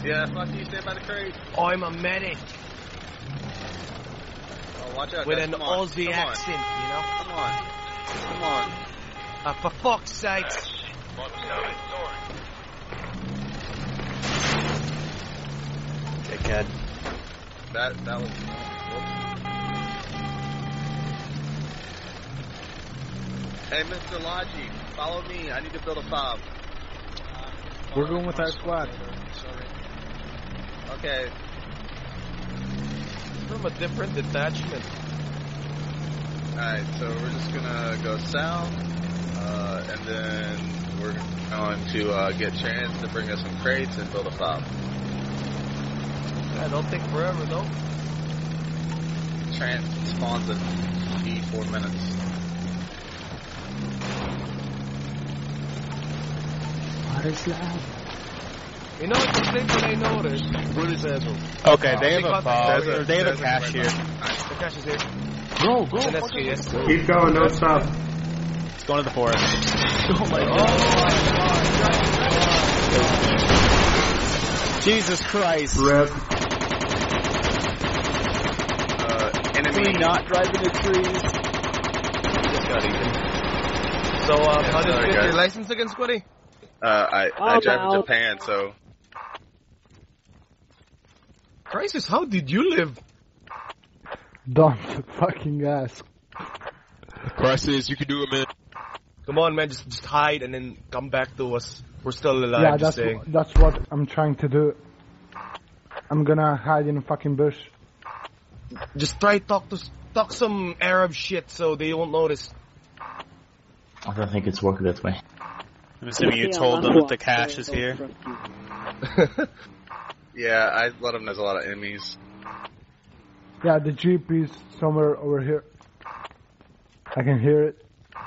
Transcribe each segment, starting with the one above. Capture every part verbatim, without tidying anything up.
Yeah, fuck you, stand by the crate. I'm a medic. Oh, watch out, with guys. an Come on. Aussie Come accent, on. you know? Come on. Come on. Uh, for fuck's sake. Dickhead. That, that was... Hey, Mister Logi, follow me. I need to build a fob. We're going with our squad. Okay. From a different detachment. Alright, so we're just gonna go south, uh, and then we're going to uh, get Trans to bring us some crates and build a fob. Yeah, don't take forever, though. Trans spawns in four minutes. What is that? You know, it's the thing that I noticed. What is that? Oh, Okay, they have they a got fob. the- Or they have a cache here. The cache is here. Go, go. And that's yes. Keep going, don't stop. It's going to the forest. Oh my god. Jesus Christ. Rip. Uh, Can we enemy. not drive into trees? Just got eaten. So, um, Yeah, how did you sorry, get your guys. license again, Squiddy? Uh, I, I I'm drive in out. Japan, so... Crisis, how did you live? Don't fucking ask. Crisis, you can do it, man. Come on, man, just just hide and then come back to us. We're still alive, Yeah, just that's saying. wh- that's what I'm trying to do. I'm gonna hide in a fucking bush. Just try talk to s- talk some Arab shit so they won't notice. I don't think it's working that way. I'm assuming you told them that the cache is here. Yeah, I let them know there's a lot of enemies. Yeah, the jeep is somewhere over here. I can hear it.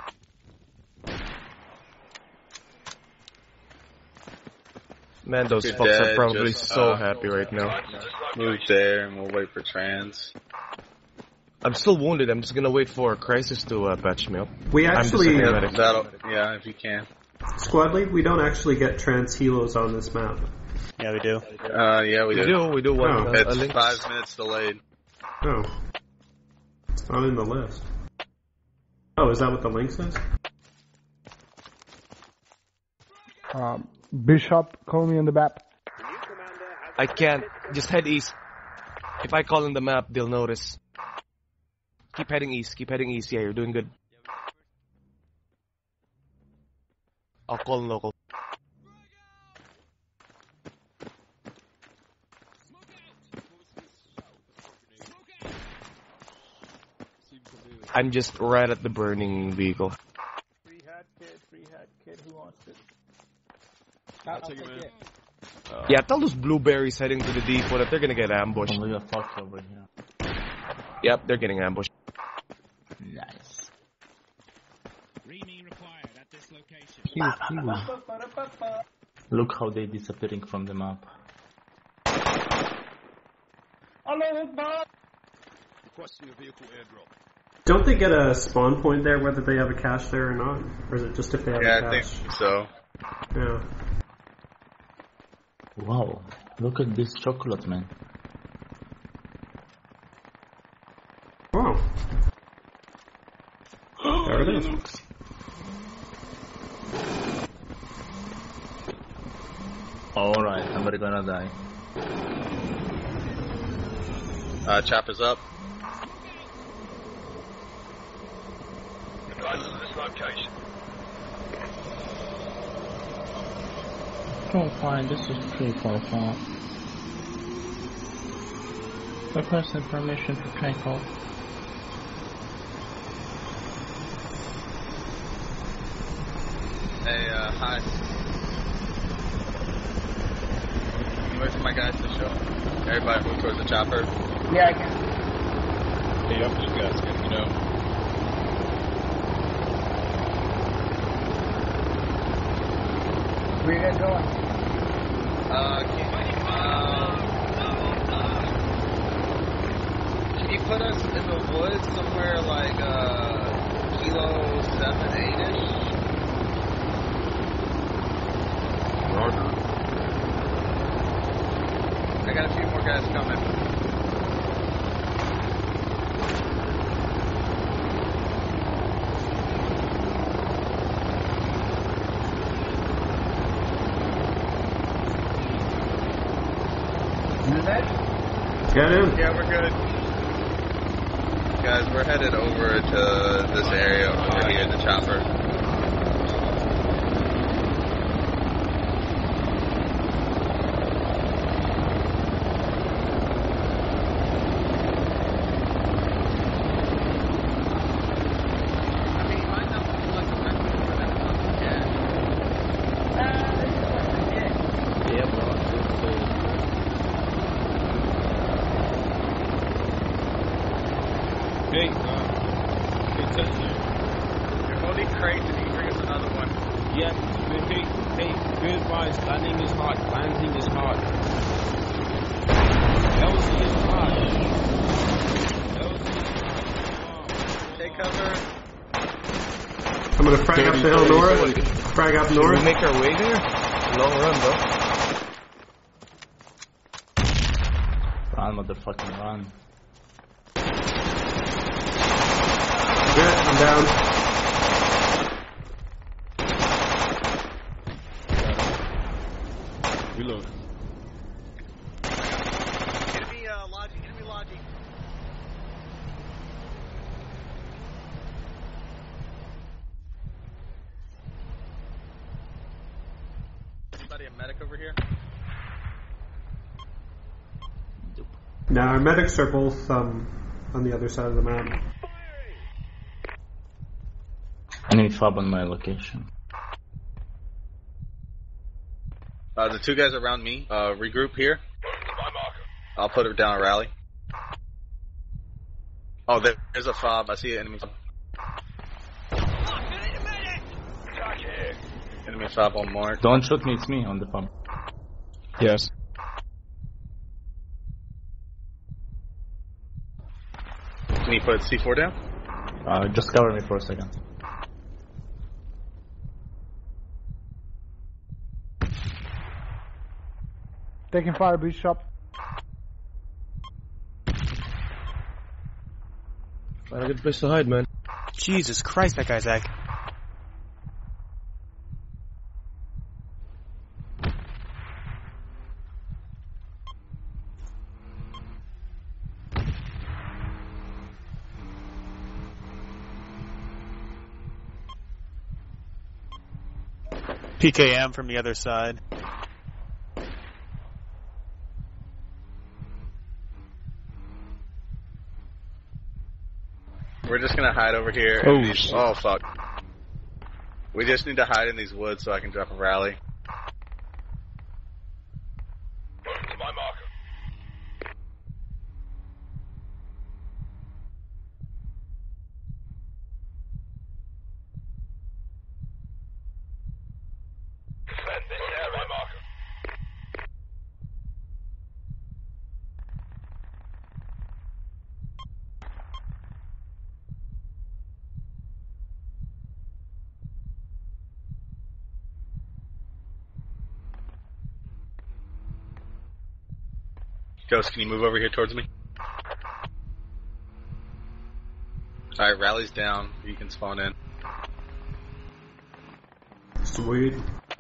Man, those You're fucks are dead, probably just, so uh, happy right now. Move there, and we'll wait for Trans. I'm still wounded. I'm just gonna wait for Crisis to uh, patch me up. We I'm just actually, a Yeah, medic. that'll, yeah, if you can. squad lead, we don't actually get trans helos on this map. Yeah, we do. Uh, yeah, we, We do. do, we do one. Oh, uh, It's a link. five minutes delayed. Oh. It's not in the list. Oh, is that what the link says? Um, Bishop, call me on the map. I can't. Just head east. If I call in the map, they'll notice. Keep heading east. Keep heading east. Yeah, you're doing good. I'll call in local. I'm just right at the burning vehicle. Free hat kid, free hat kid, who wants it? I'll take it, man. Uh, yeah, tell those blueberries heading to the depot that they're gonna get ambushed. Only a fox over here. Yep, they're getting ambushed. Nice. Reming required at this location. Pew, pew. Look how they're disappearing from the map. Requesting a vehicle airdrop. Don't they get a spawn point there, whether they have a cache there or not? Or is it just if they have Yeah, a I cache? think so. Yeah. Wow, look at this chocolate, man. Wow. There it is. Alright, somebody gonna die. Uh, chopper's up. Guys, to this location. Oh, fine, this is pretty far far. Requesting permission for train call. Hey, uh, hi. Wait for my guys to show. Everybody move towards the chopper. Yeah, I can. Hey, up you guys, can you know? Where you guys going? Uh, can, uh, can you put us in the woods somewhere like, uh, kilo seven, eight-ish? Roger. I got a few more guys coming. Get in. Yeah, we're good. Guys, we're headed over to this area over here, the chopper. Hey, uh, hey, Tesla. You're holding crates and you can bring us another one. Yeah, hey, hey, good advice. Landing is hard. Landing is hard. L Z is hard. L Z is hard. Take cover. I'm gonna frag up the hill north. Frag up Should we north. make our way there? Long run, bro. Run, motherfucking run. Yeah, I'm down. Reload. Enemy uh, lodging, enemy lodging. Anybody a medic over here? Now our medics are both um, on the other side of the map. Enemy fob on my location. Uh, the two guys around me, uh, regroup here. I'll put it down a rally. Oh, there, there's a fob. I see an enemy fob. Enemy fob on mark. Don't shoot me, it's me on the fob. Yes. Can you put C four down? Uh, just cover me for a second. Taking fire, Bishop. Find a good place to hide, man. Jesus Christ, that guy's acting. P K M from the other side. We're just gonna hide over here. Oh, in these, shit. oh fuck. We just need to hide in these woods so I can drop a rally. To my marker. Defend this area. My marker. Ghost, can you move over here towards me? Alright, rally's down. You can spawn in. Sweet.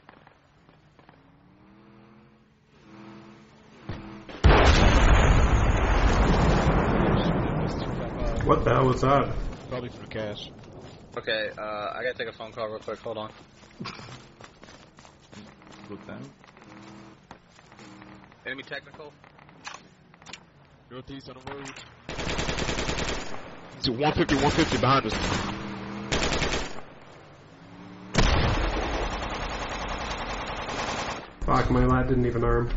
What the hell was that? Probably for the cash. Okay, uh, I gotta take a phone call real quick. Hold on. Good time. Enemy technical. Northeast on the road. It's one fifty, one fifty behind us. Fuck, my lad didn't even arm.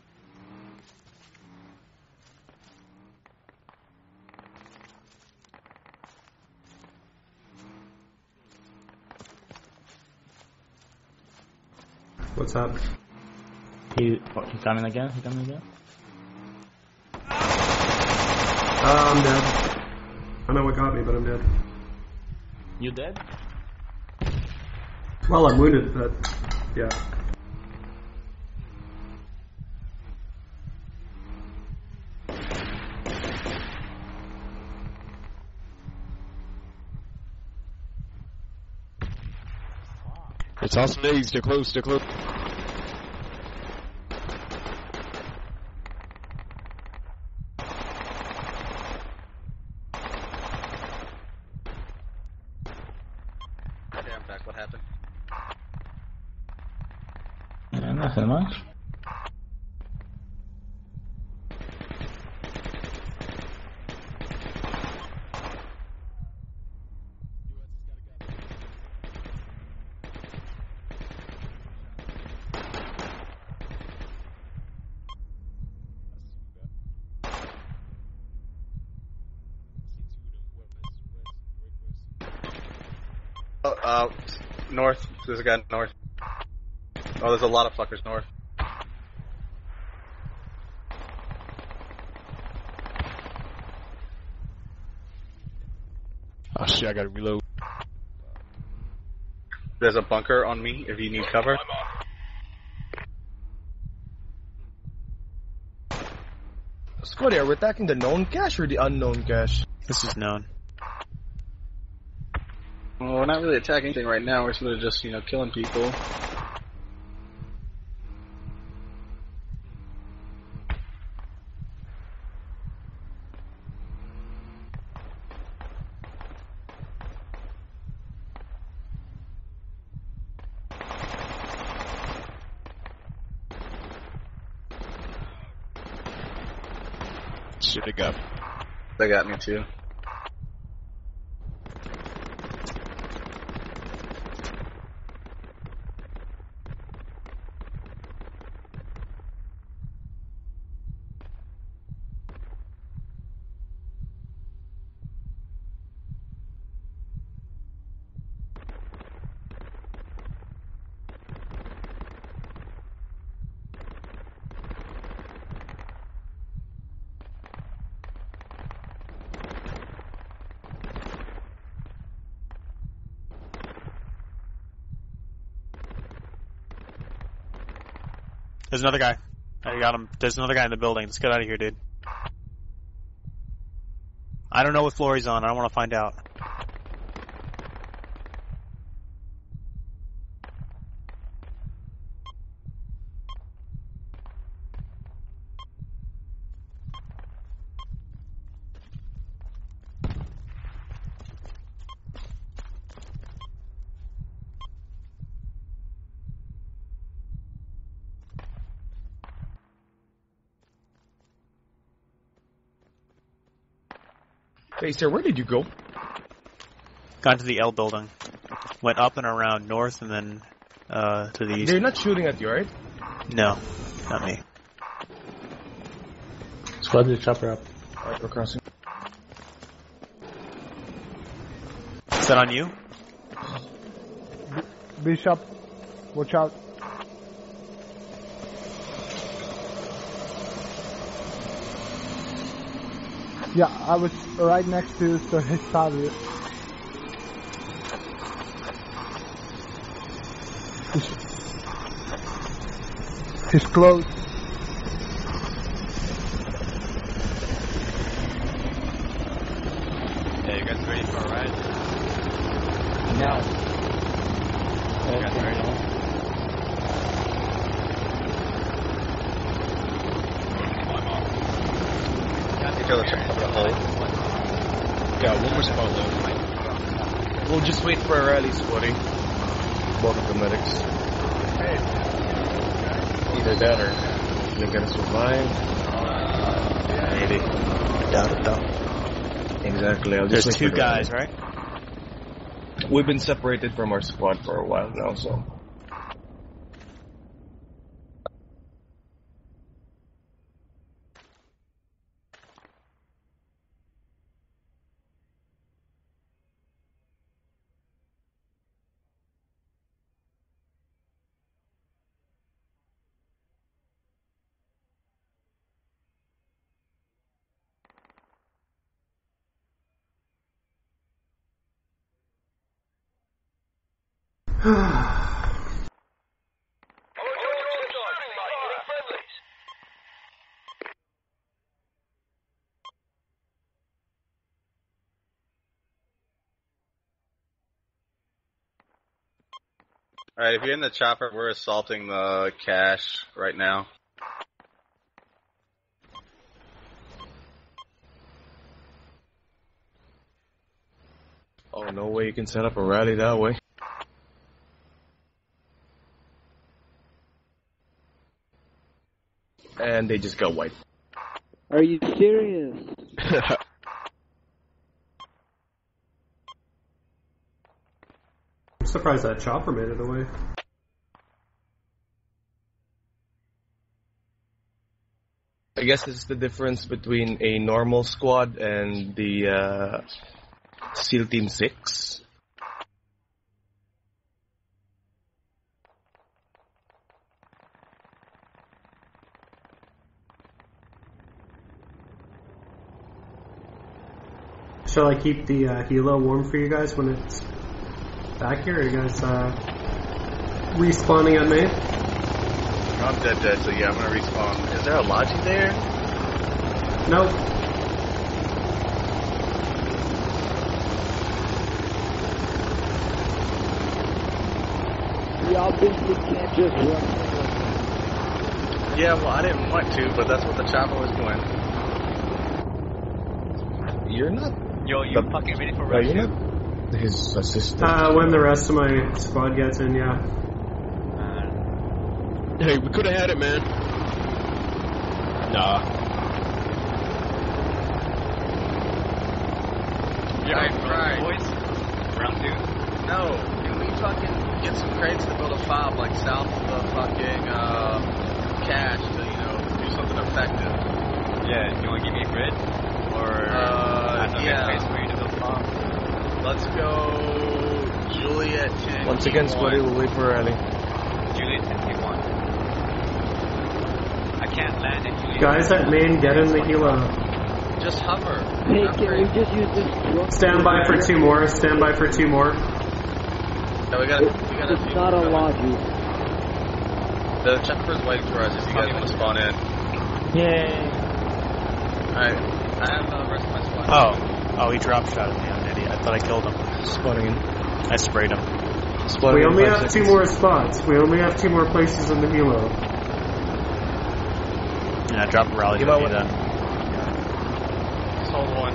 What's up? He, oh, he coming again? He coming again? Uh, I'm dead. I know what got me, but I'm dead. You dead? Well, I'm wounded, but yeah. It's all spades. They're close. They're close. Okay, I'm back. What happened? Yeah, nothing much. Oh, uh, north. There's a guy north. Oh, there's a lot of fuckers north. Oh shit, I gotta reload. There's a bunker on me if you need cover. Scotty, are we attacking the known cache or the unknown cache? This is known. Well, we're not really attacking anything right now. We're sort of just, you know, killing people. Shit, they got me. They got me too. There's another guy. I got him. There's another guy in the building. Let's get out of here, dude. I don't know what floor he's on. I don't want to find out. Hey, sir, where did you go? Got to the L building. Went up and around north and then uh, to the east. They're not shooting at you, right? No, not me. Squad the chopper up. Alright, we're crossing. Is that on you? Bishop, watch out. Yeah, I was right next to so his side of it. He's, he's close. Yeah, you guys ready for a ride? Now. You guys ready? Kill the check over the hole. Yeah, one more spot left. We'll just wait for a rally, Scotty. Both of the medics. Either that or they're gonna survive. Maybe. Doubt it though. Exactly. I'll just There's two guys, right? We've been separated from our squad for a while now, so. Alright, if you're in the chopper, we're assaulting the cache right now. Oh, no way you can set up a rally that way. And they just got wiped. Are you serious? I'm surprised that chopper made it away. I guess this is the difference between a normal squad and the uh, SEAL Team six. Shall I keep the uh, helo warm for you guys when it's back here? Are you guys uh, respawning at me? I'm dead dead, so yeah, I'm gonna respawn. Is there a Logi there? Nope. Y'all basically can't just run. Yeah, well, I didn't want to, but that's what the chopper was doing. You're not. Yo, you the, fucking ready for uh, rush? you're not his assistant. Uh, when the rest of my squad gets in, yeah. Hey, we could have had it, man. Nah. Yeah, right, right. Boys? Round two? No, can we fucking get some crates to build a fob, like south of the fucking, uh, cache to, you know, do something effective? Yeah, you want to give me a grid? Or, uh, yeah. Place for you to build a bomb? Let's go Juliet ten. Once again, Squaddy will wait for rally. Juliet ten K one. I can't land at Juliet. Guys at main, get in the helo. Just hover. Hey, Not can great. we just use this drone? Stand by for two more. Stand by for two more. Yeah, we got. We got. It's not a Logi. The chopper's waiting for us. If you guys want to spawn in. Yay. Alright, I have the rest of my squad. Oh. Oh, he drop shot at me. I'm an idiot. I thought I killed him. Spawning in. I sprayed him. Spawning We in only five have seconds. two more spots. We only have two more places in the helo. Yeah, drop a rally Give to out me one. then. Hold one.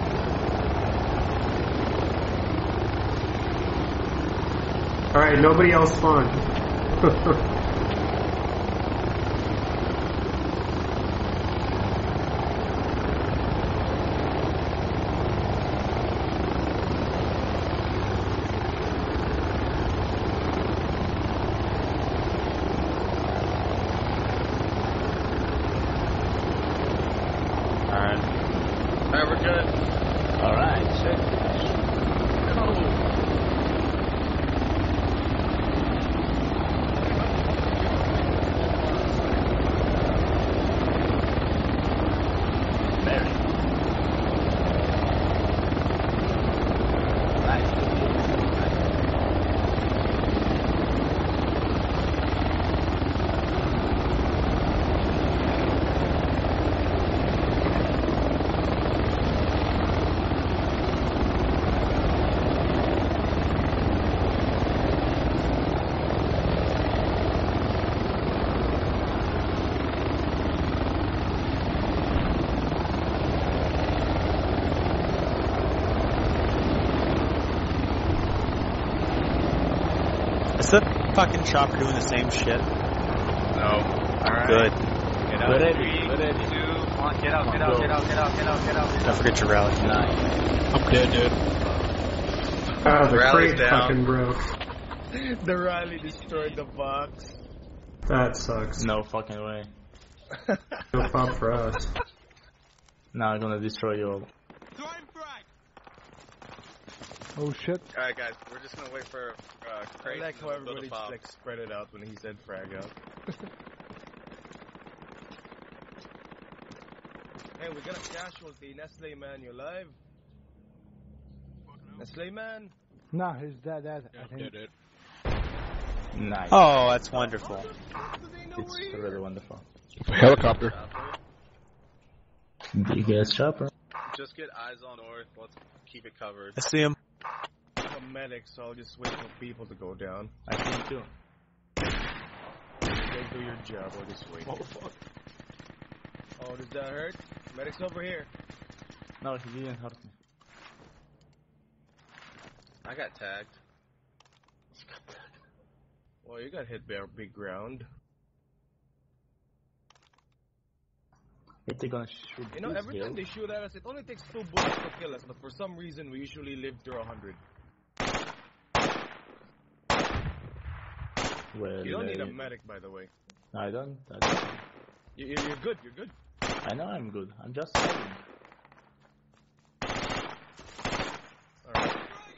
Alright, nobody else spawn. Alright. Alright, we're good. Alright, shit. Go. Very. Is the fucking chopper doing the same shit? No. Alright. Good. Get out. We're ready. Three, We're ready. two, one. Get out, get out, get out, get out, get out, get out. Don't forget your rally. I'm dead, dude. Ah, the Rally's crate down. fucking broke. The rally destroyed the box. That sucks. No fucking way. No problem for us. Now I'm gonna destroy you all. Oh shit. Alright, guys, we're just gonna wait for uh, I crates like and how we'll build a everybody fob. like spread it out when he said frag out. Hey, we got a casualty. Nestle man, you alive? Nestle man? Nah, he's dead, dead. Yeah, I I'm think. dead, dude. Nice. Oh, that's wonderful. It's really wonderful. Helicopter. Big ass chopper. Just get eyes on north. Let's keep it covered. I see him. No, a medic, so I'll just wait for people to go down. I think too. You do your job, I'll just wait. Oh fuck. Oh, does that hurt? Medic's over here. No, he didn't hurt me. I got tagged. Well, you got hit by a big ground. If they're gonna shoot You know, this every hill, time they shoot at us, it only takes two bullets to kill us, but for some reason, we usually live through a hundred. well, You don't need uh, a medic, by the way. I don't. I don't. You, you- you're good, you're good. I know I'm good. I'm just saying. Alright.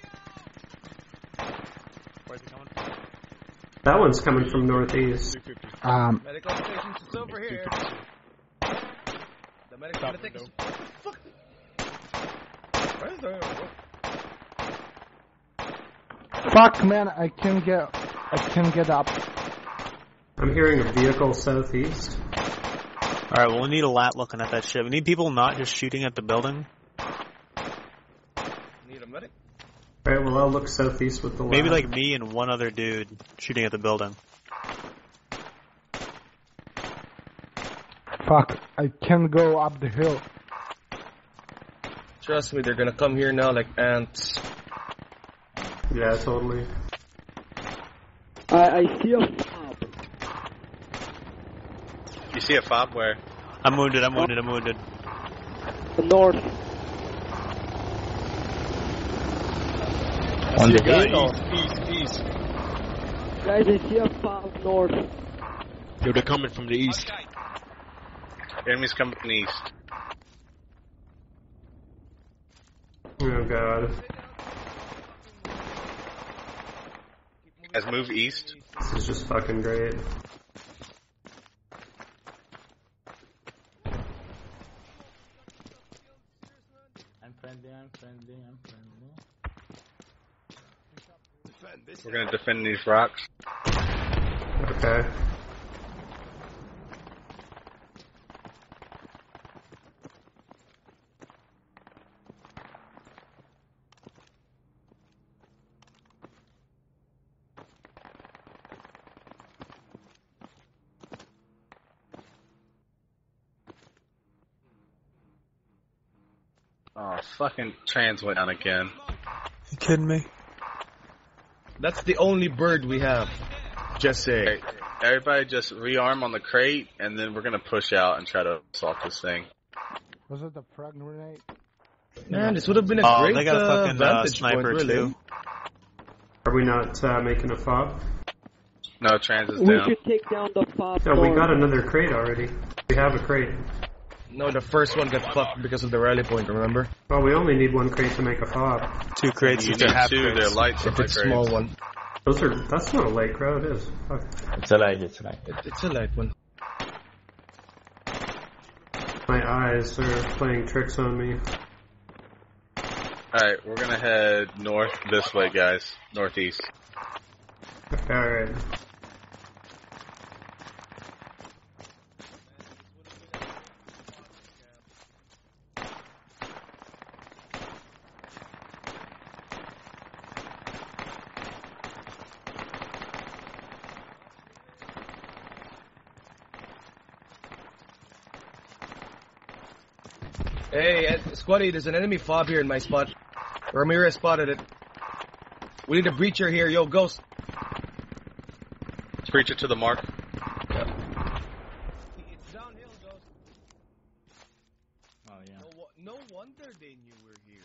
Where's he coming? That one's coming from northeast. Um, Medical stations is over here. The medic's gonna take us. Fuck! Where's the... fuck, man, I can't get, I can't get up. I'm hearing a vehicle southeast. Alright, well, we need a lat looking at that shit. We need people not just shooting at the building. Need a medic? Alright, well, I'll look southeast with the Maybe lab. like me and one other dude shooting at the building. Fuck, I can't go up the hill. Trust me, they're gonna come here now like ants. Yeah, totally. I, I see a fob. You see a fob where? I'm wounded, I'm wounded, I'm wounded. North. On the Guy, hill. east, east, east. Guys, I see a fob north. Yo, they're coming from the east. Enemies coming from the east. Oh god. Guys, move east. This is just fucking great. I'm friendly. I'm friendly. I'm friendly. We're gonna defend these rocks. Okay. Oh, fucking trans went down again. You kidding me? That's the only bird we have. Just say. Okay, everybody just rearm on the crate, and then we're gonna push out and try to assault this thing. Was it the frag grenade? Man, this would have been a Oh, great they got a uh, fucking uh, vantage sniper point, really. too. Are we not uh, making a fob? No, trans is We down. should take down the fob No, we north. got another crate already. We have a crate. No, the first one got fucked because of the rally point, remember? Well, we only need one crate to make a fob. Two crates You if they're need half two, crates. they're light If supply it's crates. small one. Those are. That's not a light crowd, it is. Fuck. It's a light. It's a light. It, it's a light one. My eyes are playing tricks on me. Alright, we're gonna head north this way, guys. Northeast. Alright. Hey, Ed, Squatty, there's an enemy fob here in my spot. Ramirez spotted it. We need a breacher here. Yo, Ghost. Let's reach it to the mark. It's downhill, Ghost. Oh yeah. No, wo- no wonder they knew we're here.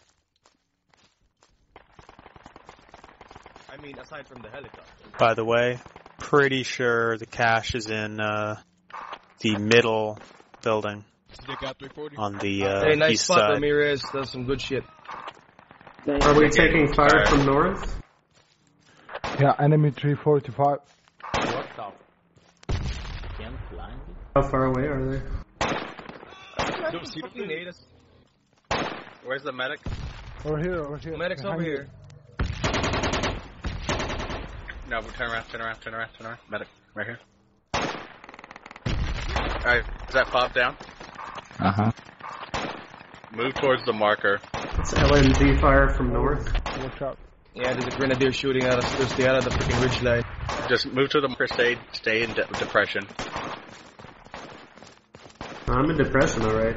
I mean, aside from the helicopter. By the way, pretty sure the cache is in uh, the middle building They got three forty. on the uh, Hey, nice east spot, side. Ramirez. Does some good shit. Are we taking fire Alright. from north? Yeah, enemy three forty-five. What the? Can't blind it? How far away are they? Don't see the Fucking thing. hate us. Where's the medic? Over here, over here. Medic's behind over you. here. No, turn around, turn around, turn around, turn around. Medic, right here. Alright, is that fob down? Uh huh. Move towards the marker. It's L M G fire from north. Watch out. Yeah, there's a grenadier shooting at us. There's the out of the freaking ridge line. Just move to the crusade. Stay in de- depression. I'm in depression, alright.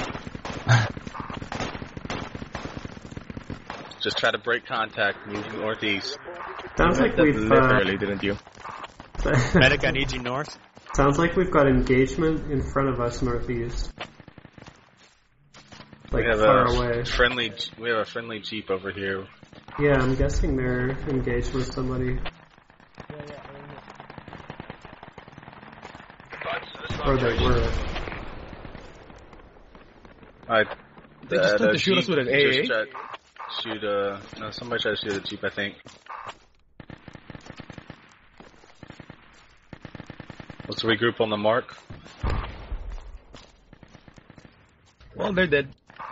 Just try to break contact. Move northeast. Sounds like we've literally, uh, didn't you? Medic, I need you north. Sounds like we've got engagement in front of us northeast. Like we have far a away. friendly. We have a friendly jeep over here. Yeah, I'm guessing they're engaged with somebody. Or they were. I. They just tried to shoot us with an A A? Just tried to shoot a. No, somebody tried to shoot a jeep. I think. Let's regroup on the mark. Well, they're dead.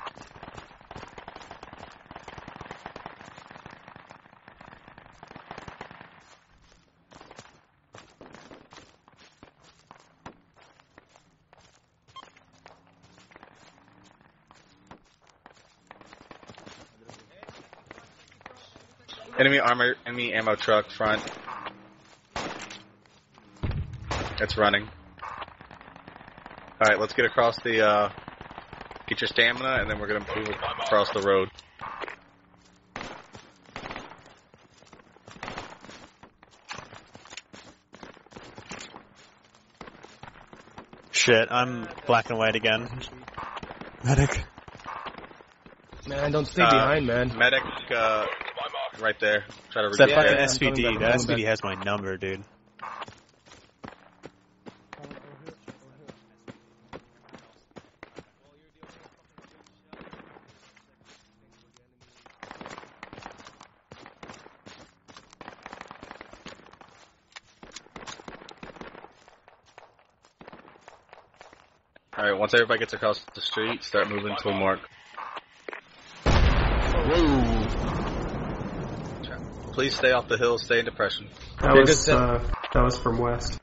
Enemy armor, enemy ammo truck front. It's running. Alright, let's get across the, uh, get your stamina, and then we're gonna move across the road. Shit, I'm black and white again. Medic. Man, don't stay Uh, behind, man. Medic, uh, right there. Try to It's that regroup. fucking yeah, S V I'm D. coming back, That I'm S V D coming has my number, dude. Alright, once everybody gets across the street, start moving to a mark. Whoa. Please stay off the hill, stay in depression. That Okay, was good. uh, that was from west.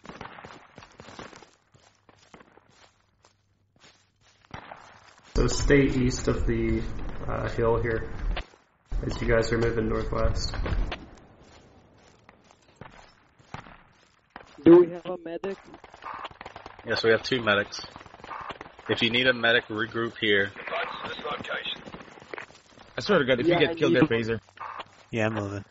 So stay east of the uh, hill here, as you guys are moving northwest. Do we have a medic? Yes, we have two medics. If you need a medic, regroup here. I swear to God, if Yeah, you I get killed need- there, Phaser. Yeah, I'm moving.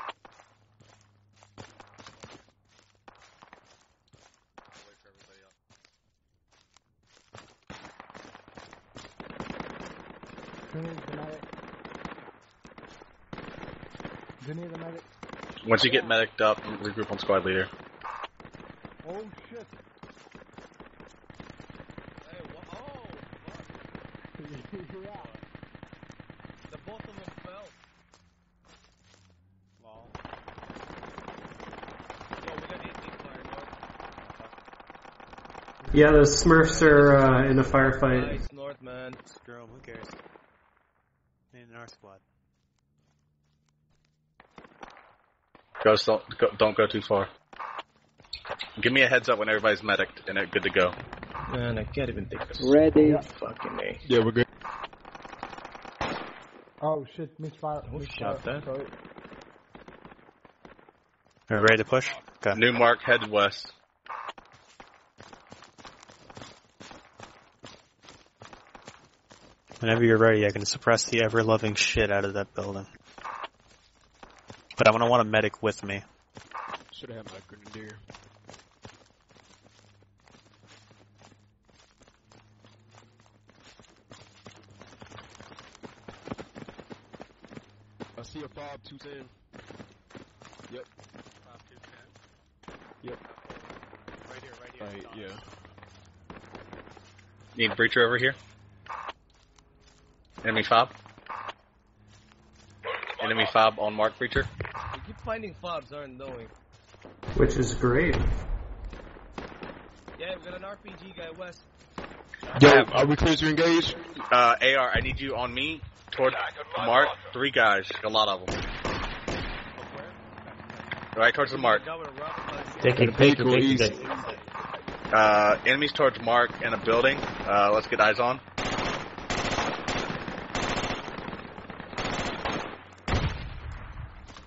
Once you get mediced up, regroup on squad leader. Oh shit. The both of them fell. Yeah, the Smurfs are uh, in a firefight. Nice north, man. Screw 'em, who cares? In our squad. Ghost, don't go, don't go too far. Give me a heads up when everybody's medicked and they're good to go. Man, I can't even think this. Ready. Fucking A. Yeah, we're good. Oh shit, misfire. Who misfire. shot that? Sorry. Are we ready to push? Okay. New mark, head west. Whenever you're ready, I can suppress the ever-loving shit out of that building. But I'm gonna want a medic with me. Should have had my grenadier. I see a five two ten. Yep. five two ten. Yep. Right here, right here. Right, yeah. Need a breacher over here. Enemy fob. Enemy fob on mark breacher. We keep finding fobs, aren't we? Which is great. Yeah, we got an R P G guy west. Yo, are we clear to engage? Uh, A R, I need you on me toward mark. Three guys, a lot of them. Right towards the mark. Taking take Equal take east. it. Uh, enemies towards mark in a building. Uh, let's get eyes on.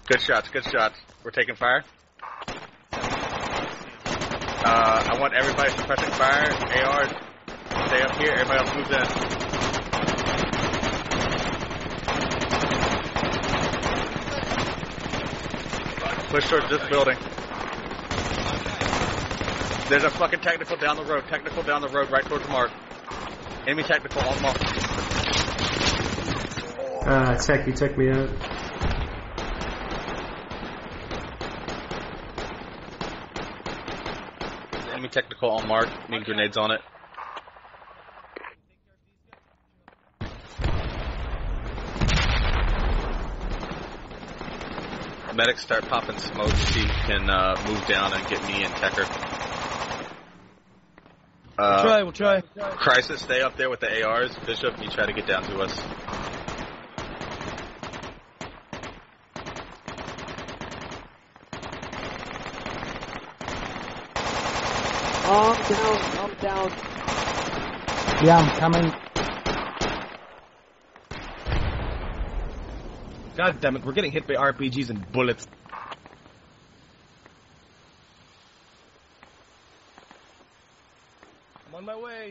Good shots, good shots. We're taking fire. Uh, I want everybody suppressing fire. A R, stay up here. Everybody else moves in. Push towards this building. There's a fucking technical down the road. Technical down the road right towards Mark. Enemy technical on Mark. Uh, tech, you took me out. Enemy technical on Mark. Need grenades on it. Medics start popping smoke so you can uh, move down and get me and Tecker. Uh, We'll try, we'll try. Crisis, stay up there with the A Rs. Bishop, you try to get down to us. Oh, I'm down. I'm down. Yeah, I'm coming. God damn it, we're getting hit by R P Gs and bullets. I'm on my way.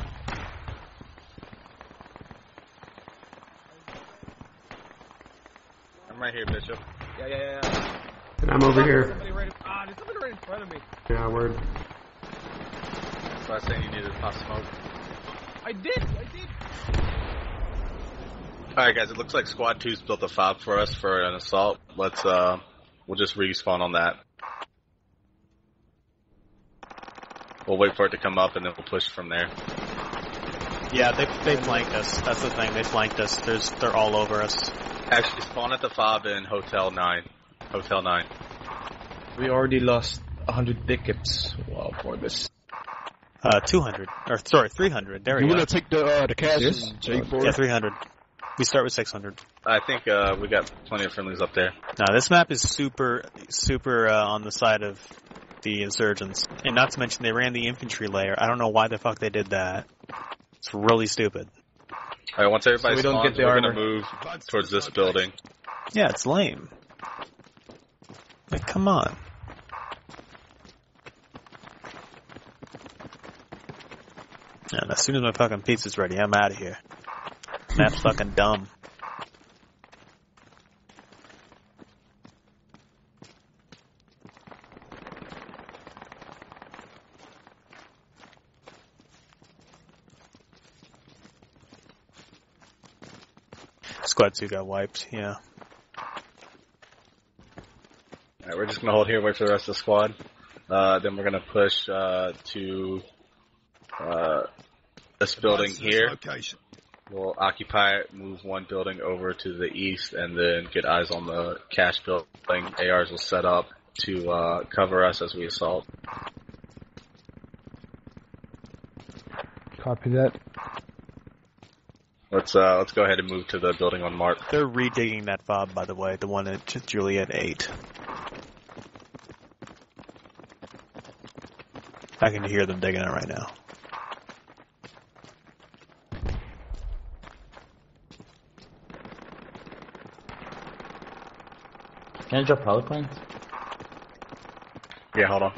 I'm right here, Bishop. Yeah, yeah, yeah, yeah. And I'm over here. Somebody right, ah, there's somebody right in front of me. Yeah, word. So I was saying you needed to pop smoke. I did, I did. Alright guys, it looks like Squad two's built a fob for us for an assault. Let's, uh, we'll just respawn on that. We'll wait for it to come up and then we'll push from there. Yeah, they they flanked us. That's the thing. They flanked us. There's they're all over us. Actually, spawn at the fob in Hotel nine. Hotel nine. We already lost one hundred tickets. Wow, for this. Uh, two hundred or sorry, three hundred. There we You go. wanna take the uh, the cash Yes? and J four? Yeah, three hundred. We start with six hundred. I think uh, we got plenty of friendlies up there. Now this map is super, super uh, on the side of the insurgents, and not to mention they ran the infantry layer. I don't know why the fuck they did that. It's really stupid. Alright, once everybody So we don't spawns, get the we're armor. gonna move towards this building. Yeah, it's lame. Like, come on. And as soon as my fucking pizza's ready, I'm out of here. Map's fucking dumb. Squad two got wiped, yeah. Alright, we're just gonna hold here, wait for the rest of the squad. Uh, then we're gonna push uh, to uh, this building here. We'll occupy it, move one building over to the east, and then get eyes on the cash building. A Rs will set up to uh, cover us as we assault. Copy that. Let's uh, let's go ahead and move to the building on Mark. They're redigging that fob, by the way, the one at Juliet eight. I can hear them digging it right now. Can I drop power point? Yeah, hold on.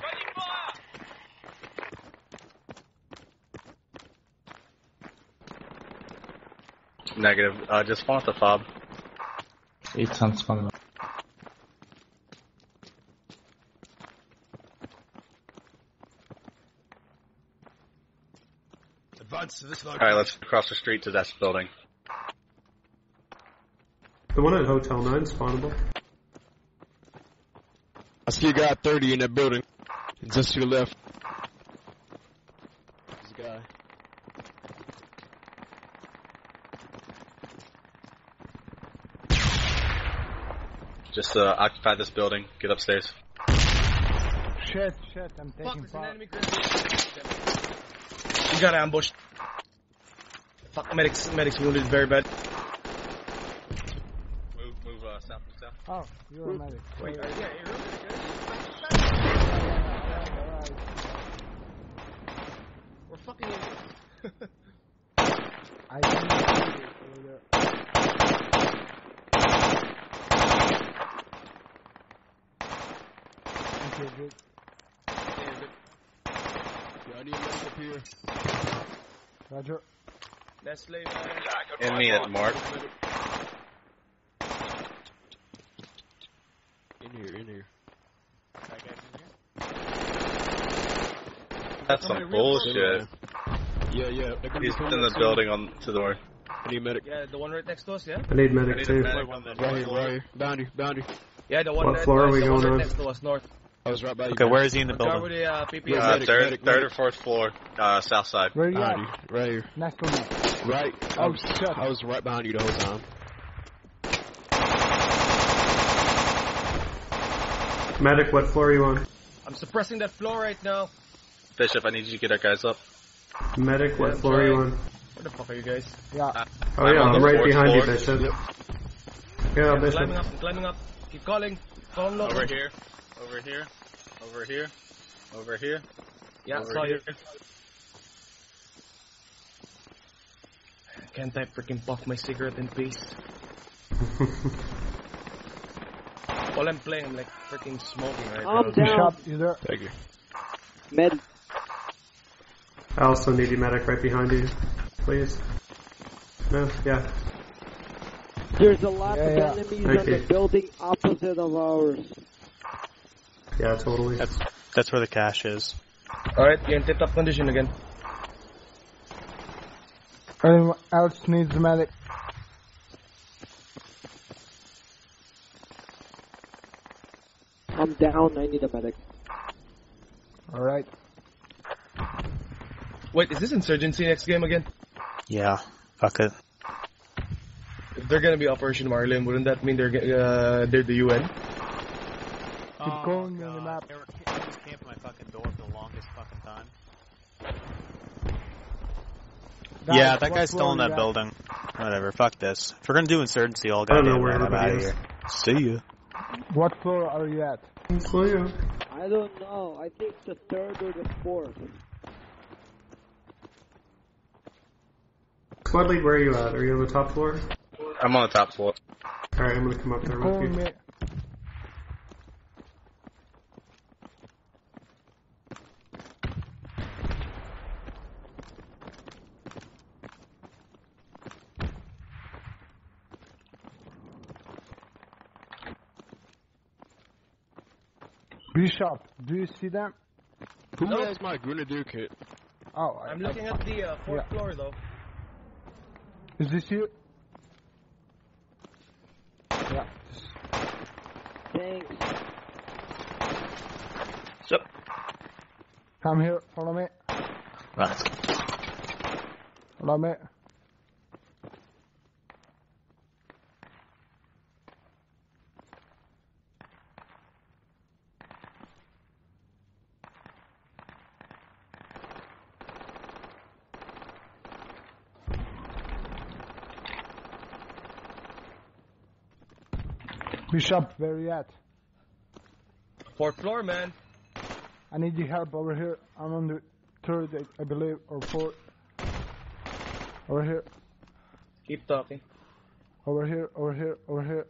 Negative. Uh, just spawn at the fob. It's on spawn. Advance to this location. Alright, let's cross the street to that building. The one at Hotel nine spawnable. I see a guy at thirty in that building. Just to your left. This guy. Just uh, occupy this building. Get upstairs. Shit, shit, I'm Fuck, taking there's an fire. enemy grenade. We got ambushed. Fuck, medics, medics wounded very bad. Move, move uh, south and south. Oh, you're a medic. Wait, Sorry. yeah, you're really good. We're fucking idiots. I didn't see you over there. Okay, good. Yeah, I need a medic up here. Roger. Nestle, man. And me at Mark. In here, in here. That's some bullshit. Yeah, yeah. He's in the building on to the north. I need medic. Yeah, the one right next to us, yeah? I need medic I need too. a medic. Right here, right here. Boundary, boundary. Yeah, the one What right floor are we the one going right on? next to us, north. I was right by you. Okay, where is he in the Car building? with the uh, P P S. Uh, medic, third, medic, third or medic. fourth floor, uh, south side. Where you at? Boundary, right here. Next to me. Right. I Oh, was, shit. I was right behind you the whole time. Medic, what floor are you on? I'm suppressing that floor right now. Bishop, I need you to get our guys up. Medic, what Yeah, floor are you sorry. on? Where the fuck are you guys? Yeah. Oh I'm yeah, on I'm the right fourth behind you, floor. Bishop. Yep. Yeah, I'm Bishop. climbing up, I'm climbing up. Keep calling. Call low. Over here, over here, over here, over here. Yeah, over saw here. you. Can't I freaking puff my cigarette in peace? While I'm playing, I'm like freaking smoking right Calm now. down. Shop, you there? Thank you. Med. I also need you, medic, right behind you, please. No, yeah. There's a lot Yeah, of yeah. enemies Thank on you. the building opposite of ours. Yeah, totally. That's that's where the cache is. Alright, you're in tip-top condition again. Anyone else needs a medic? I'm down. I need a medic. Alright. Wait, is this Insurgency next game again? Yeah. Fuck it. If they're gonna be Operation Marlin, wouldn't that mean they're ge- uh, they're the U N? Keep going on the map. They were ca- just camping my fucking door for the longest fucking time. Guys, yeah, that what guy's still floor in you that at? building. Whatever, fuck this. If we're gonna do Insurgency all I don't know goddamn where night, I'm out of everybody is. here. See ya. What floor are you at? Cleo. I don't know. I think the third or the fourth. Squad lead, where are you at? Are you on the top floor? I'm on the top floor. Alright, I'm gonna come up there with Calling you. me. Bishop, do you see them? Who Nope. has my Grenadier kit? Oh, I- I'm looking at the uh, fourth Yeah. floor though. Is this you? Yeah. Thanks. Sup? Come here, follow me. Right. Follow me. Bishop, where are you at? Fourth floor, man. I need your help over here. I'm on the third, I- I believe, or fourth. Over here, Keep talking. over here, over here, over here.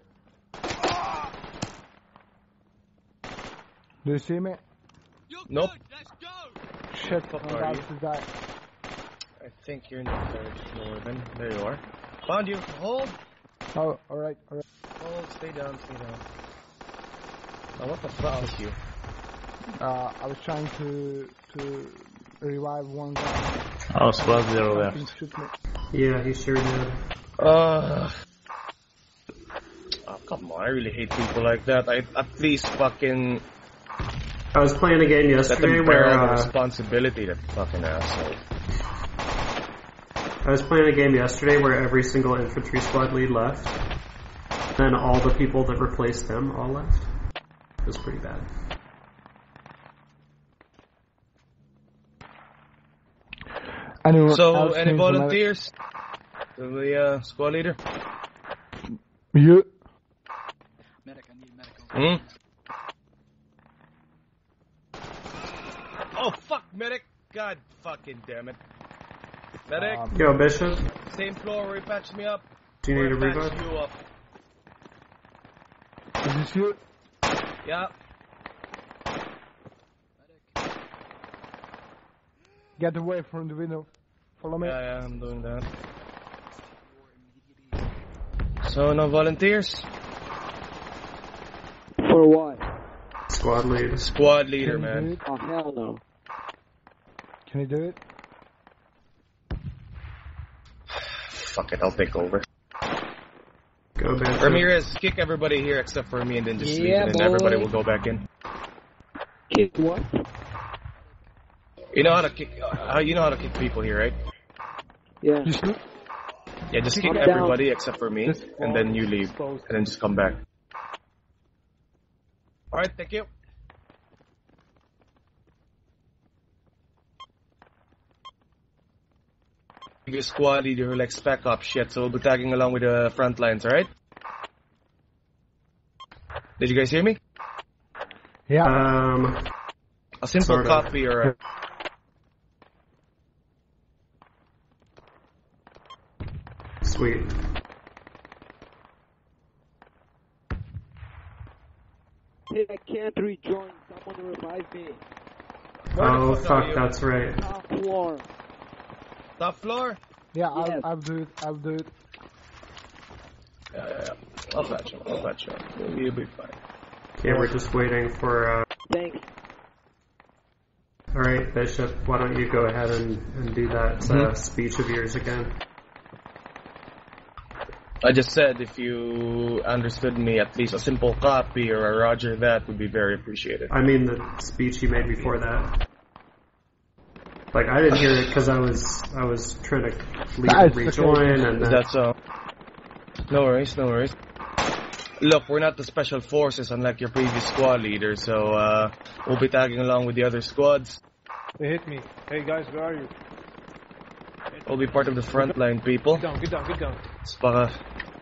Do you see me? Nope. Shit, Fuck I'm are about you? to die. I think you're in the third floor then. There you are. Found you. Hold. Oh, alright, alright. Hold. Stay down. Stay down. Now what the fuck is you? Uh, I was trying to to revive one guy. Oh, squad zero Fucking left. shoot me. Yeah, he sure did. Uh, oh, come on. I really hate people like that. I at least fucking I was playing a game let yesterday them where bear the uh, responsibility, that fucking asshole. I was playing a game yesterday where every single infantry squad lead left, and all the people that replaced them all left. It was pretty bad. Anyone So, else any needs a medic? volunteers? To the uh, squad leader? You? Hmm? Oh, fuck, medic! God fucking damn it. Medic, Um, Yo, Bishop, same floor where you patched me up. do you need a Where I patched revive? you up. Is this you? Yeah. Get away from the window. Follow me. Yeah, yeah, I'm doing that. So, no volunteers? For what? Squad leader. Squad leader, Can you do man. it? Oh, hell no. Can you do it? Fuck it, I'll take over. Go back. Ramirez, kick everybody here except for me and then just leave Yeah, it and everybody boy. will go back in. Kick what? You know how to kick, uh, how you know how to kick people here, right? Yeah. Just look. Yeah, just kick I'm down. everybody except for me Just and then you leave and then just come back. Alright, thank you. Your squad leader who likes spec op shit, so we'll be tagging along with the front lines, alright? Did you guys hear me? Yeah. Um, A simple Sort of. copy or a... sweet. Hey, I can't rejoin. Someone revive me. Where the Oh fuck are fuck, you? that's right. Top floor. Top floor? Yeah, I'll, Yes. I'll do it. I'll do it. Yeah, yeah, yeah. I'll patch you. I'll patch you. You'll, you'll be fine. Okay, we're just waiting for. Uh... Thanks. All right, Bishop. Why don't you go ahead and, and do that uh, Mhm. speech of yours again? I just said if you understood me, at least a simple copy or a roger that would be very appreciated. I mean the speech you made before that. Like I didn't hear it because I was I was trying to leave and That's rejoin, and then That's all. No worries, no worries. Look, we're not the special forces unlike your previous squad leader, so uh, we'll be tagging along with the other squads. They hit me. Hey guys, where are you? We'll be part of the frontline people. Get down, get down, get down. It's baka-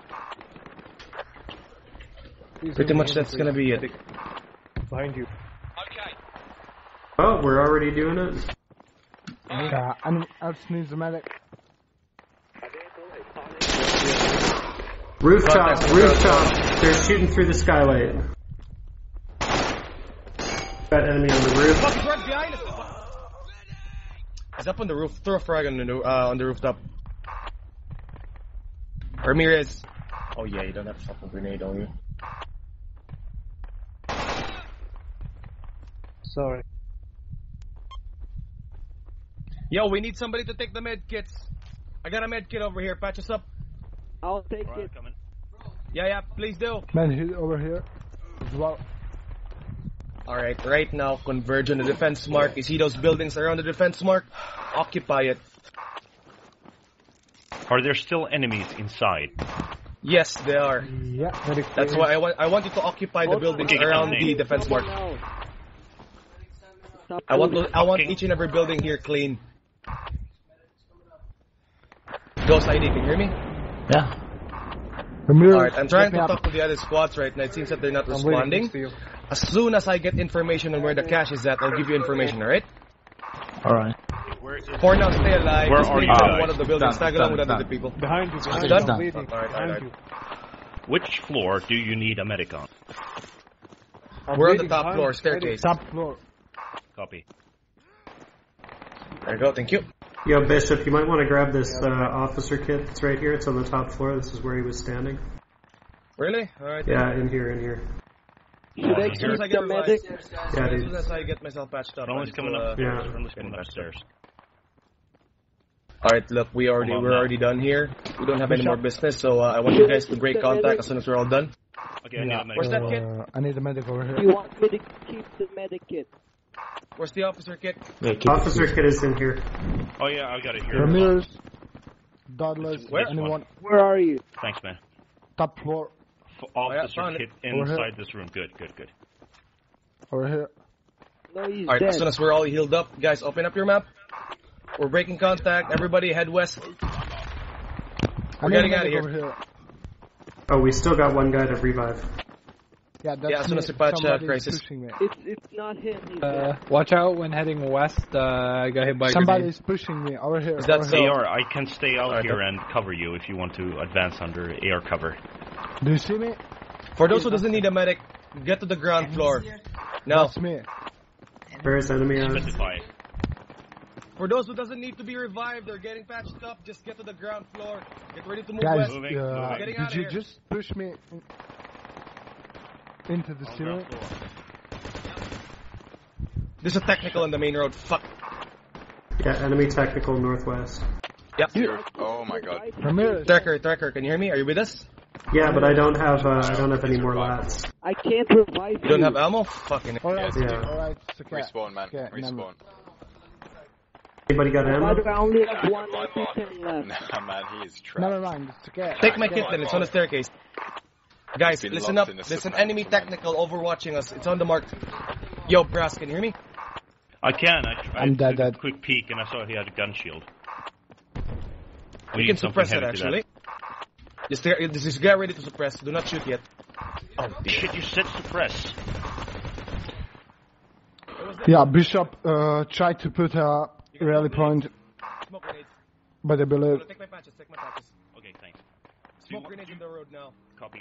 Please Pretty don't much hit that's me, gonna be it. please. Behind you. oh, we're already doing it. Yeah, anyone else needs a medic? Rooftop, rooftop. They're shooting through the skylight. Got enemy on the roof. Fuck, he's right behind us! He's up on the roof. Throw a frag on the, no- uh, on the rooftop. Ramirez. Oh yeah, you don't have a fucking grenade, don't you? Sorry. Yo, we need somebody to take the med kits. I got a med kit over here. Patch us up. I'll take it. Yeah, yeah, please do. Man, he's over here as well. Alright, right now, converge on the defense mark. You see those buildings around the defense mark? Occupy it. Are there still enemies inside? Yes, they are. Yeah. That's why I want I want you to occupy the buildings Okay, around okay. the defense mark. I want to, I want each and every building here clean. Ghost I D, can you hear me? Yeah. Alright, I'm trying me to up. talk to the other squads right now. It seems that they're not I'm waiting responding. next to you. As soon as I get information on where the cache is at, I'll give you information, alright? Alright. For now, stay alive. Where Just are leave you from guys? one of the buildings. Done, Tag along done, with other done. people. Behind you, behind It's you. done? I'm waiting. Alright, Behind alright, you. Which floor do you need a medic on? I'm We're on the waiting top behind floor, you. staircase. Top floor. Copy. There you go, thank you. Yo, Bishop, you might want to grab this uh, officer kit that's right here. It's on the top floor. This is where he was standing. Really? Alright. Yeah, in here, in here. Should I As soon as I keep get the medic? revised, Yeah, as dude. soon as I get myself patched up, Someone's I coming will, up. uh, Yeah. Someone's coming upstairs. Alright, look, we already Hold on we're now. already done here. We don't have any more business, so uh, I want you guys to break contact as soon as we're all done. Okay, I need Yeah. a medic. Where's that kid? Uh, I need a medic over You here. want me to keep the medic kit? Where's the officer kit? Yeah, keep Officer it. kit is in here. Oh yeah, I got it here. Ramirez. Douglas. Where? Anyone? Where are you? Thanks, man. Top floor. F- Oh, yeah, Officer found it. kit Over here. inside this room. Good, good, good. Over here. No, he's Alright, dead. as soon as we're all healed up, guys, open up your map. We're breaking contact. Everybody head west. I We're need getting a outta medic here. over here. Oh, we still got one guy to revive. Yeah, that's Yeah, as soon me. as you patch, uh, Somebody's crisis. pushing me. It's it's not him. He's Uh, dead. watch out when heading west. Uh, I got hit by a grenade. Somebody's pushing me over here. Is that over so? A here. R, I can stay out Alright, here then. and cover you if you want to advance under A R cover. Do you see me? For those who doesn't need a medic, get to the ground floor. Now, That's me. Where is enemy on? Specify. For those who doesn't need to be revived, they're getting patched up. Just get to the ground floor. Get ready to move Guys, west. Moving, uh, moving. did you just push me in, into the On ceiling? ground floor. There's a technical on the main road. Fuck. Yeah, enemy technical northwest. Yep. Oh my god. Ramirez. Tracker, Tracker, can you hear me? Are you with us? Yeah, but I don't have uh, I don't have any more lats. I can't revive you. You don't have ammo? Fucking. Alright, Yeah. alright, it's okay. Respawn, man. Okay, Respawn. Anybody got ammo? But I only have one M P ten left. Nah, man, he is trapped. Never mind, it's okay. Take my kit then. It's on the staircase. Guys, been listen locked up. in the There's an suppressor, enemy man. technical overwatching us. It's on the mark. Yo, Brass, can you hear me? I can. I, I I'm dead, took a dead. quick peek and I saw he had a gun shield. We need can something suppress it, heavy to that. actually. Just, get- just get ready to suppress. Do not shoot yet. Oh shit! You said suppress. Yeah, Bishop uh, tried to put a rally point, Smoke grenades. but I believe... Take my patches, take my patches. Okay, thanks. Smoke grenades in the road now. Copy.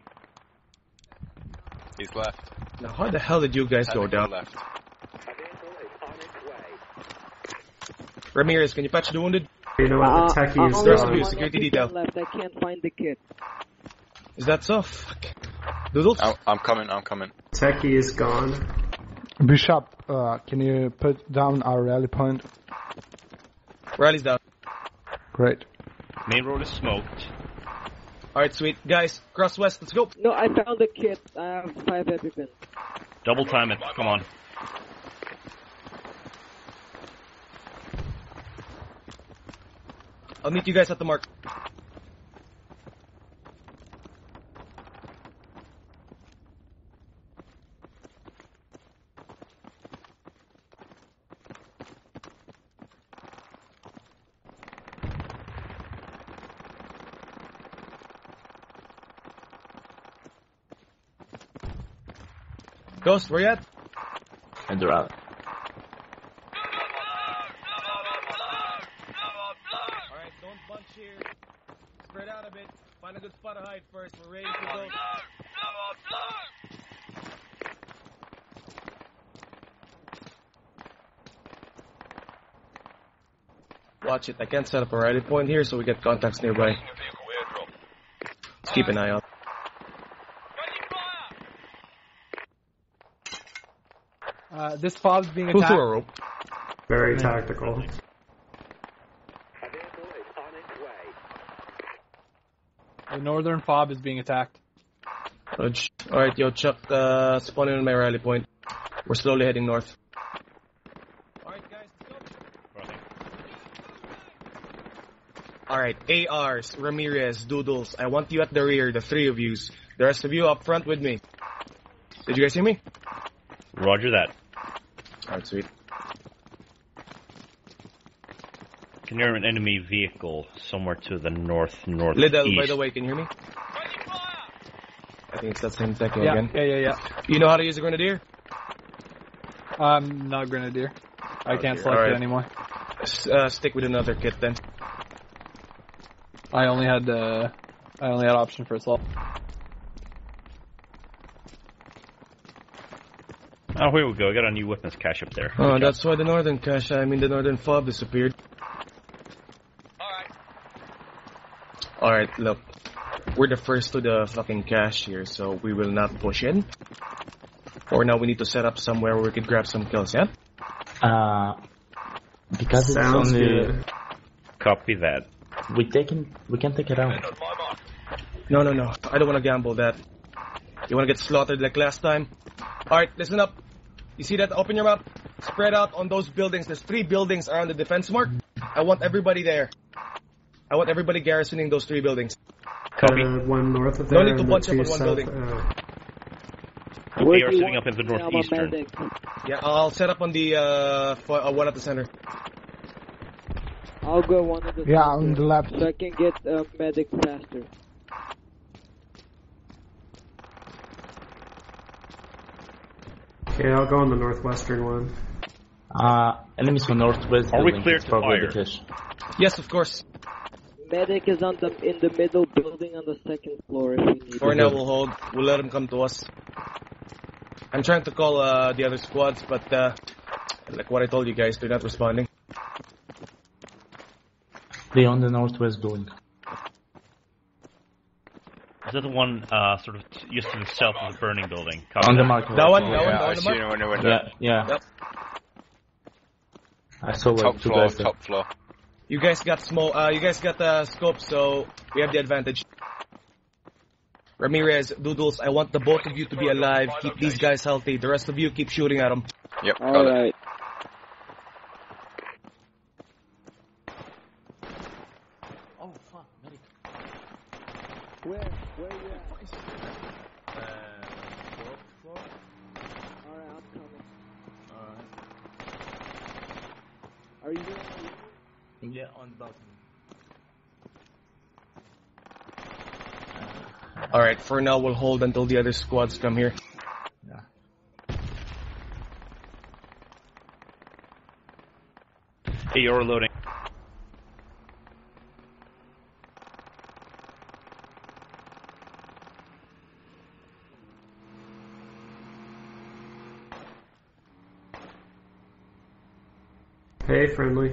He's left. Now, how the hell did you guys go Technical down? left. Ramirez, can you patch the wounded? You know what? Uh, The techie I is only There's have a few one security M P ten detail. left. I can't find the kit. Is that so? Fuck. Doodles? I'm, I'm coming, I'm coming. techie is gone. Bishop, uh, can you put down our rally point? Riley's down. Great. Main road is smoked. Alright, sweet. Guys, cross west, let's go. No, I found the kit. I have five EpiPen. Double time it. Come on. I'll meet you guys at the mark. Ghost, where you at? And they're out. Alright, don't bunch here. Spread out a bit. Find a good spot to hide first. We're ready to go. Watch it. I can't set up a rally point here, so we get contacts nearby. Let's keep an eye out. Uh, this fob's being Who attacked. threw a rope? Very tactical. The northern fob is being attacked. Alright, yo, Chuck, uh, spawn in on my rally point. We're slowly heading north. Alright, A Rs, Ramirez, Doodles, I want you at the rear, the three of yous. The rest of you up front with me. Did you guys hear me? Roger that. Alright, sweet. Can hear an enemy vehicle somewhere to the north northeast. Liddell, by the way, can you hear me? I think it's that same techie Yeah, again. yeah, yeah, yeah. You know how to use a grenadier? I'm not Grenadier. I can't Okay, select alright. it anymore. S- uh, stick with another kit then. I only had uh, I only had option for assault. Oh, here we go. I got a new weapons cache up there. Oh, that's why the northern cache, I mean the northern fob disappeared. Alright, look. We're the first to the fucking cache here, so we will not push in. Or now we need to set up somewhere where we could grab some kills, yeah? Uh, because Sounds it's only good. Copy that. we taken we can take it out. No, no, no. I don't want to gamble that. You want to get slaughtered like last time? Alright, listen up. You see that? Open your map. Spread out on those buildings. There's three buildings around the defense mark. I want everybody there. I want everybody garrisoning those three buildings. Copy. Uh, one north of No there. need to and bunch the up two on one south, building. uh, They are sitting up in the I'm a northeastern. medic. Yeah, I'll set up on the uh, for, uh one at the center. I'll go one of the Yeah, on the left. so I can get uh, medic faster. Okay, I'll go on the northwestern one. Uh, enemies from northwest. Are we building. clear It's to probably fire? the cache. Yes, of course. Medic is on the in the middle building on the second floor if we need. For now, we'll hold. We'll let them come to us. I'm trying to call uh, the other squads, but uh, like what I told you guys, they're not responding. They on the northwest building. Is that the one uh, sort of t- just to the south of the burning building? On the mark. That one, that Yeah, one, I that see one. it in the window. Yeah, yeah. Yep. I saw like Top two floor, guys there. top floor. You guys got small. Uh, you guys got the scope, so we have the advantage. Ramirez, Doodles, I want the both of you to be alive. Keep these guys healthy. The rest of you keep shooting at them. Yep, got All it. right. Oh fuck, medic. Where? Where you at? Uh, fourth floor? All right, I'm coming. Alright. Are you there? Yeah, on the balcony. Alright, for now we'll hold until the other squads come here. Yeah. Hey, you're loading. Hey, friendly.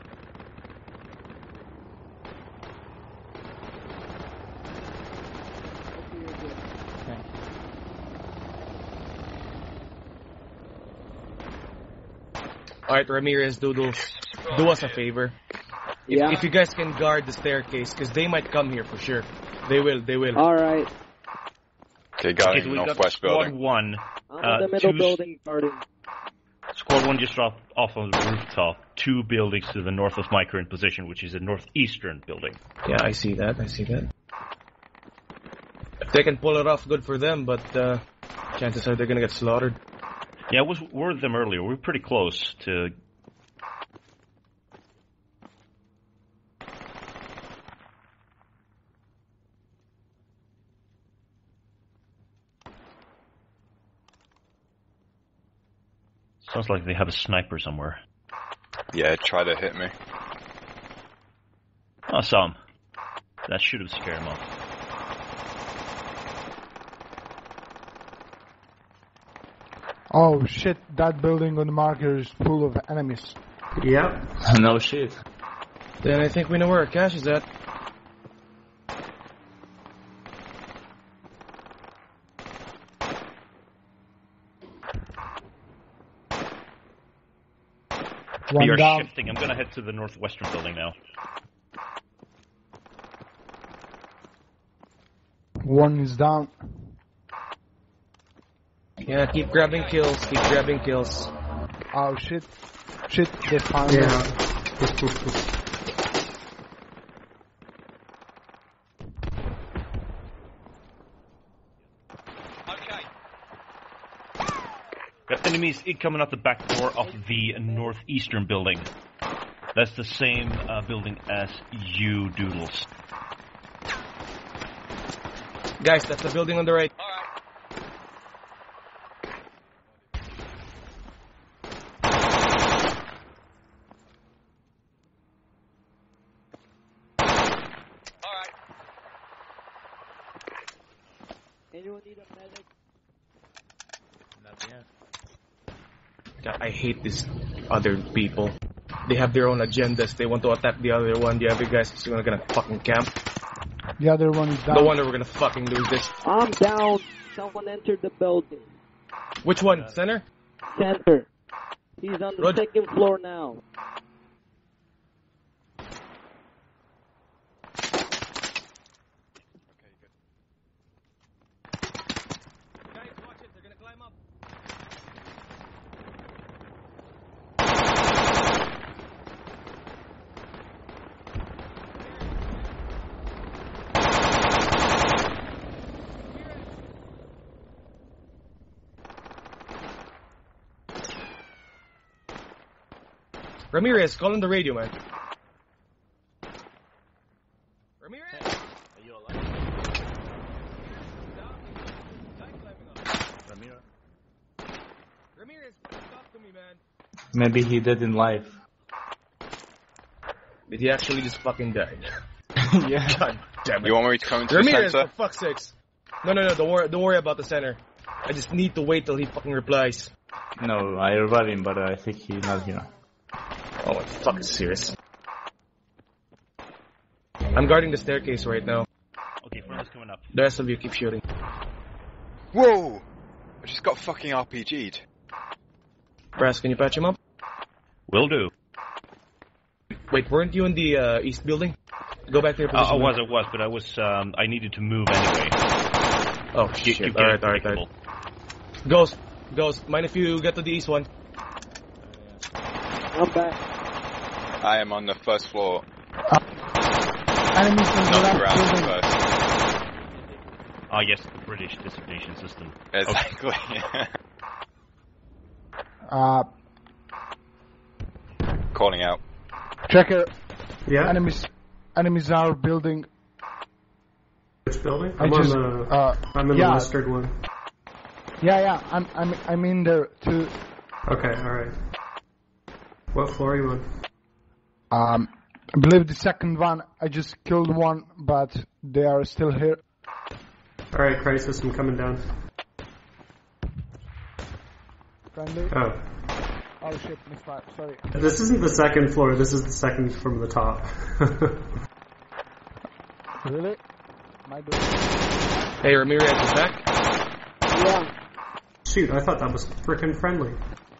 Alright, Ramirez, Doodles, do us a favor. If, Yeah. if you guys can guard the staircase, because they might come here for sure. They will, they will. All right. Okay, got Okay, it so in we got northwest squad building. one. I'm Uh, in the middle two- building guarding. Squad one just off, off of the rooftop. Two buildings to the north of my current position, which is the northeastern building. Yeah, I see that, I see that. If they can pull it off, good for them, but uh, chances are they're gonna get slaughtered. Yeah, I was with them earlier. We were pretty close to. Sounds like they have a sniper somewhere. Yeah, try to hit me. Oh, I saw him. That should have scared him off. Oh shit, that building on the marker is full of enemies. Yep. No shit. Then I think we know where our cash is at. One we are down. shifting. I'm gonna head to the northwestern building now. One is down. Yeah, keep grabbing kills, keep grabbing kills. Oh shit. Shit, they found Yeah. us. Got enemies coming out the back door of the northeastern building. That's the same uh, building as you, Doodles. Guys, that's the building on the right. Anyone need a medic? Not yet. God, I hate these other people. They have their own agendas. They want to attack the other one. The other guys are gonna, gonna fucking camp. The other one is down. No wonder we're gonna fucking lose this. I'm down. Someone entered the building. Which one? Center? Center. He's on the Roger. second floor now. Guys, watch it. They're gonna climb up. Ramirez, call on the radio, man. Ramirez? Are you alive? Ramiro? Ramirez, talk to me, man. Maybe he did in life. Did he actually just fucking die? Yeah. God damn it. You want me to come into Ramirez, the for center? fuck's sakes. No, no, no, don't worry, don't worry about the center. I just need to wait till he fucking replies. No, I revive him, but I think he's not here. Oh, it's fucking serious. I'm guarding the staircase right now. Okay, friendly's coming up. The rest of you keep shooting. Whoa! I just got fucking R P G'd. Brass, can you patch him up? Will do. Wait, weren't you in the uh, east building? Go back to your Uh, position. I was, I was, but I was, um, I needed to move anyway. Oh, You- shit. you get Alright, alright, alright. Ghost, Ghost, mind if you get to the east one? I'm back. I am on the first floor. Enemies in the Not left ground building. first. Ah, yes, the British designation system. Exactly. Uh, Calling out. Tracker. Yeah? Enemies, enemies are building. Which building? I I'm just, on the, uh, I'm in yeah. the western one. Yeah, yeah. I'm, I'm, I'm in there too. Okay, alright. What floor are you on? Um, I believe the second one. I just killed one, but they are still here. Alright, Crisis, I'm coming down. Friendly. Oh. Oh shit, misfire. Sorry. This isn't the second floor, this is the second from the top. Really? My door. Hey, Ramirez is back? Yeah. Shoot, I thought that was frickin' friendly.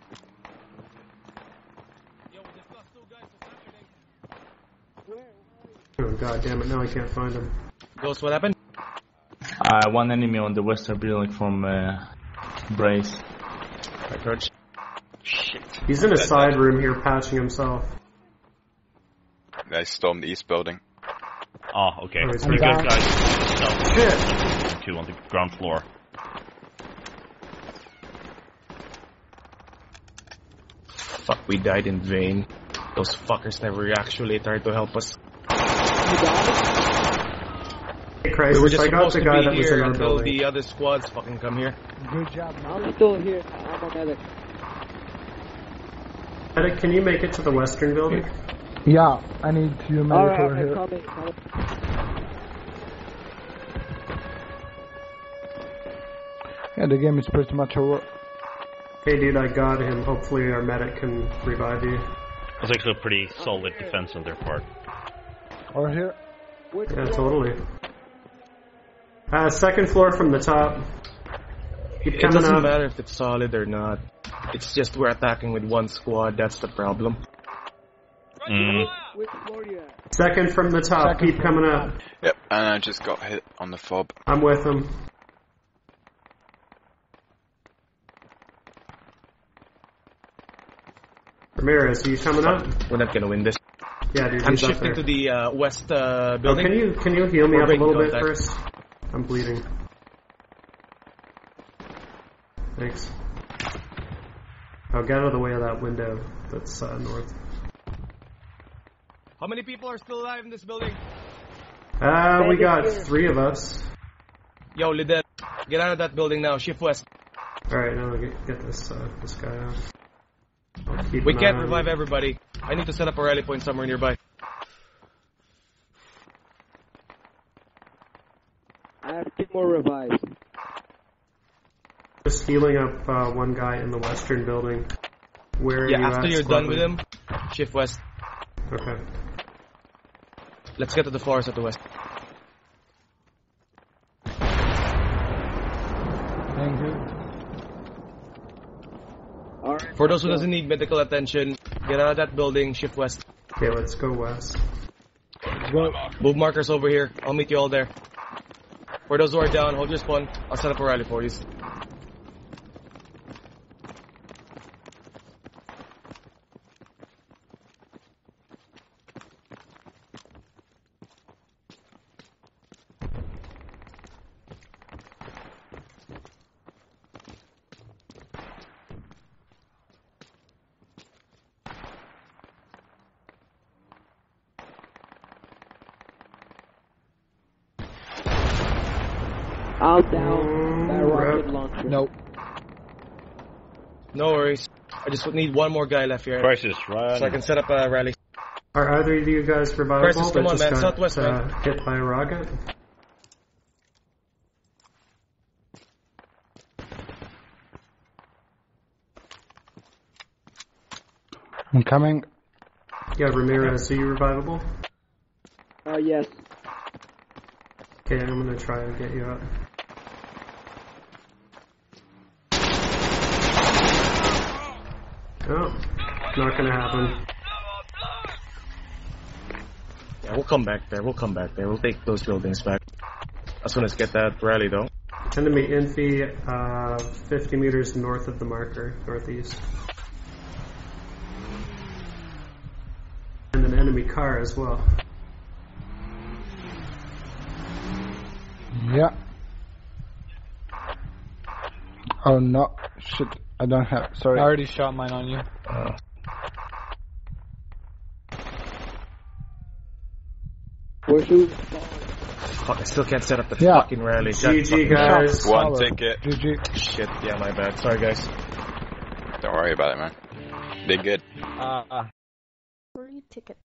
Oh god damn it, now I can't find him. Ghost, what happened? Uh, one enemy on the western building from uh, Brace. Right, George. Shit. He's in a side room here patching himself. They stormed the east building. Oh, okay. Oh, he's You right guys, down. guys, Shit! two on the ground floor. Fuck, we died in vain. Those fuckers never actually tried to help us. Hey, Crisis, We were just I got supposed the to guy be that was in here our until building. the other squads fucking come here. Good job. I'm still here. I'm a medic. Medic, can you make it to the western building? Yeah, I need you medic Alright, over I'm here. coming. coming. Yeah, the game is pretty much over. Hey dude, I got him. Hopefully our medic can revive you. That's actually a pretty solid defense on their part. Over here. Yeah, totally. Uh, second floor from the top. Keep It coming doesn't up. matter if it's solid or not. It's just we're attacking with one squad, that's the problem. Mm. Which floor you at? Second from the top. Second Keep coming up. Yep, and I just got hit on the fob. I'm with him. Ramirez, are you coming up? We're not gonna win this. Yeah, dude, I'm he's up shifting there. to the uh, west uh, Oh, building. can you can you heal me We're up a breaking little bit contact. first? I'm bleeding. Thanks. I'll get out of the way of that window that's uh, north. How many people are still alive in this building? Uh, we Medic got here. three of us. Yo, Liddell, get out of that building now. Shift west. Alright, now get, get this uh, this guy out. I'll keep We an can't eye on revive you. everybody. I need to set up a rally point somewhere nearby. I have two more revives. Just healing up uh, one guy in the western building. Where are Yeah, you after at, you're squad done with leader? him, shift west. Okay. Let's get to the floors at the west. Thank you. Alright. For those who doesn't need medical attention, get out of that building, shift west. Okay, let's go west. Go. Move markers over here. I'll meet you all there. For those who are down, hold your spawn. I'll set up a rally for you. I'm down. That rocket launcher. Nope. No worries. I just need one more guy left here. Crisis, run. So I can set up a rally. Are either of you guys revivable? Crisis, come that on, just man. got, Southwest, uh, man. hit by a rocket? I'm coming. Yeah, Ramirez, are you revivable? Uh, yes. Okay, I'm gonna try and get you up. Oh, not gonna happen. Yeah, we'll come back there. We'll come back there. We'll take those buildings back. As soon as get that rally, though. Enemy infi, uh, fifty meters north of the marker, northeast. And an enemy car as well. Yeah. Oh no, shit! I don't have. Sorry. I already shot mine on you. Uh, Where should we fuck, I still can't set up the Yeah. fucking rally. G G, God, fucking- guys. One Solid. ticket. G G. Shit, yeah, my bad. Sorry, guys. Don't worry about it, man. Did good. Uh, Free ticket.